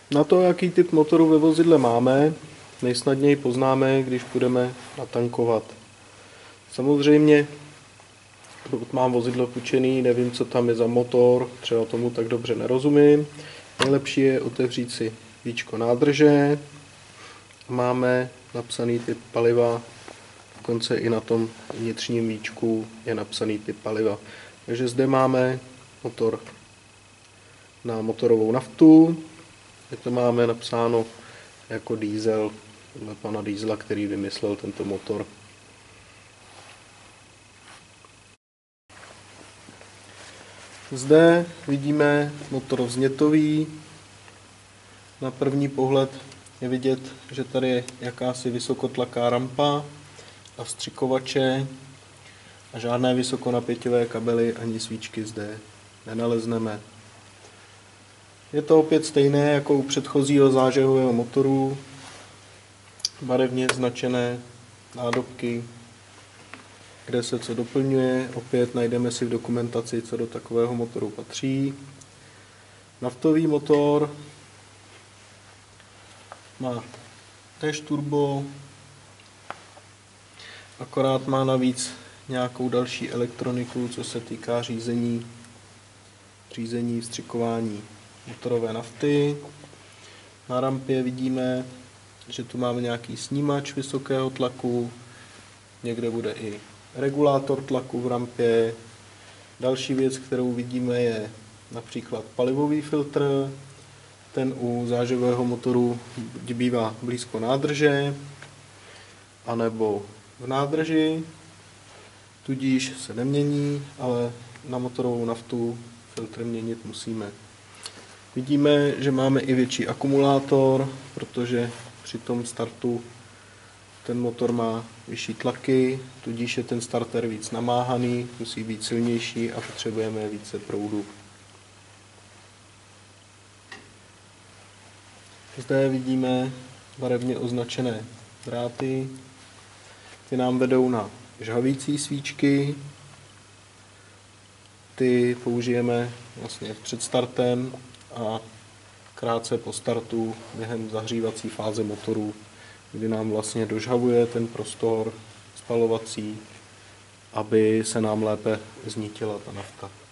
Na to, jaký typ motoru ve vozidle máme, nejsnadněji poznáme, když půjdeme natankovat. Samozřejmě, pokud mám vozidlo půjčený, nevím, co tam je za motor, třeba tomu tak dobře nerozumím. Nejlepší je otevřít si víčko nádrže. Máme napsaný typ paliva, dokonce i na tom vnitřním víčku je napsaný typ paliva. Takže zde máme motor na motorovou naftu, kde to máme napsáno jako diesel, podle pana Diesela, který vymyslel tento motor. Zde vidíme motor vznětový. Na první pohled je vidět, že tady je jakási vysokotlaká rampa a vstřikovače a žádné vysokonapěťové kabely ani svíčky zde nenalezneme. Je to opět stejné jako u předchozího zážehového motoru, barevně značené nádobky, kde se co doplňuje, opět najdeme si v dokumentaci, co do takového motoru patří. Naftový motor má též turbo, akorát má navíc nějakou další elektroniku, co se týká řízení vstřikování motorové nafty. Na rampě vidíme, že tu máme nějaký snímač vysokého tlaku, někde bude i regulátor tlaku v rampě. Další věc, kterou vidíme, je například palivový filtr. Ten u záživového motoru bývá blízko nádrže anebo v nádrži, tudíž se nemění, ale na motorovou naftu filtr měnit musíme. Vidíme, že máme i větší akumulátor, protože při tom startu ten motor má vyšší tlaky, tudíž je ten starter víc namáhaný, musí být silnější a potřebujeme více proudu. Zde vidíme barevně označené dráty, ty nám vedou na žhavící svíčky, ty použijeme vlastně před startem a krátce po startu během zahřívací fáze motoru, kdy nám vlastně dožhavuje ten prostor spalovací, aby se nám lépe znítila ta nafta.